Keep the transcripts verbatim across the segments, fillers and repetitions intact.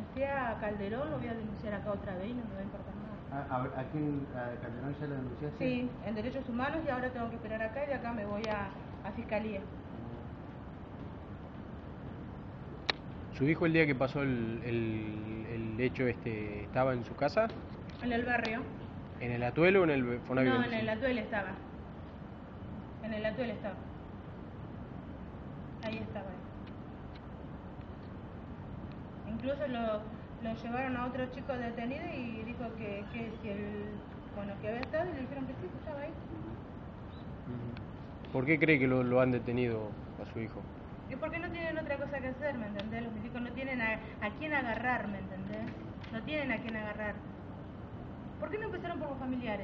denuncié a Calderón, lo voy a denunciar acá otra vez y no me va a importar nada. ¿A, a, a quién? ¿A Calderón ya lo denunciaste? Sí, en Derechos Humanos, y ahora tengo que esperar acá y de acá me voy a, a Fiscalía. ¿Su hijo el día que pasó el, el, el hecho este estaba en su casa? En el barrio. ¿En el Atuelo o en el Fonavi? No, en el Atuel estaba. En el Atuel estaba. Ahí estaba. Incluso lo, lo llevaron a otro chico detenido y dijo que, que si el, bueno, que había estado, y le dijeron que sí, que estaba ahí. ¿Por qué cree que lo, lo han detenido a su hijo? Y porque no tienen otra cosa que hacer, ¿me entendés? Los chicos no tienen a, a quién agarrar, ¿me entendés? No tienen a quién agarrar. ¿Por qué no empezaron por los familiares?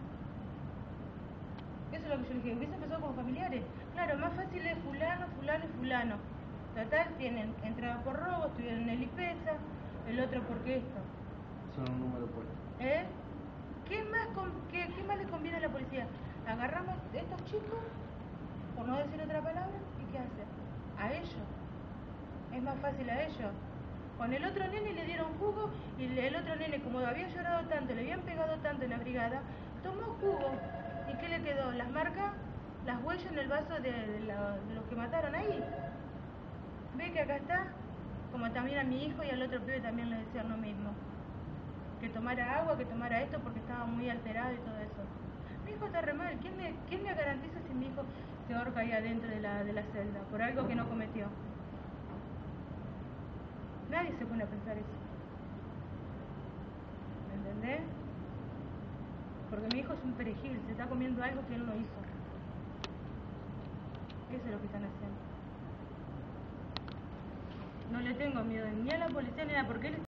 Eso es lo que yo dije, hubiese empezado por los familiares. Claro, más fácil es fulano, fulano y fulano. Total, tienen entrada por robo, estuvieron en el IPESA, el otro porque esto. Son un número puesto. ¿Eh? ¿Qué más, con, qué, ¿Qué más le conviene a la policía? Agarramos a estos chicos, por no decir otra palabra, ¿y qué hace? A ellos. Es más fácil a ellos. Con el otro nene le dieron jugo y el otro nene, como había llorado tanto, le habían pegado tanto en la brigada, tomó jugo. ¿Y qué le quedó? Las marcas, las huellas en el vaso de, de, la, de los que mataron ahí. ¿Ve que acá está? Como también a mi hijo y al otro pibe también le decían lo mismo. Que tomara agua, que tomara esto porque estaba muy alterado y todo eso. Mi hijo está re mal. ¿Quién me, quién me garantiza si mi hijo se ahorca ahí adentro de la, de la celda por algo que no cometió? Nadie se pone a pensar eso. ¿Me entendés? Porque mi hijo es un perejil, se está comiendo algo que él no hizo. Eso es lo que están haciendo. No le tengo miedo ni a la policía ni a nada, porque él